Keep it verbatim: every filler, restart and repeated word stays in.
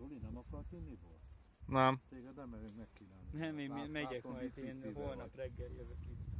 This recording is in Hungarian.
Roli, nem akarsz inni bort? Nem. Téged nem megyünk megkínálni. Nem, én Lát- megyek látom, majd, én biciklivel holnap vagy. reggel jövök itt.